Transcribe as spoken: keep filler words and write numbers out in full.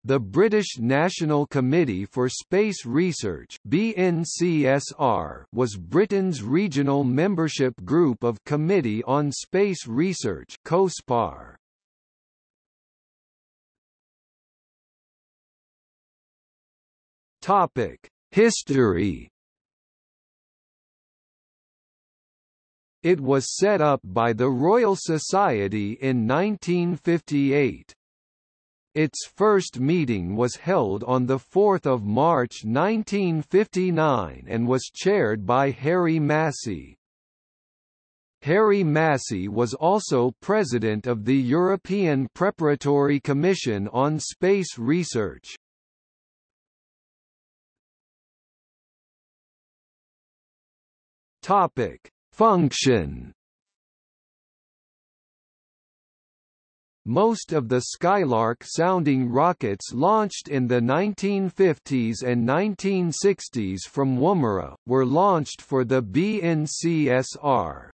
The British National Committee for Space Research (B N C S R) was Britain's regional membership group of Committee on Space Research (COSPAR). Topic: History. It was set up by the Royal Society in nineteen fifty-eight. Its first meeting was held on the fourth of March nineteen fifty-nine and was chaired by Harry Massey. Harry Massey was also president of the European Preparatory Commission on Space Research. Topic: Function. Most of the Skylark-sounding rockets launched in the nineteen fifties and nineteen sixties from Woomera, were launched for the B N C S R.